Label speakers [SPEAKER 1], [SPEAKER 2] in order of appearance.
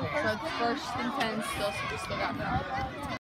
[SPEAKER 1] So it's first and 10 still got that.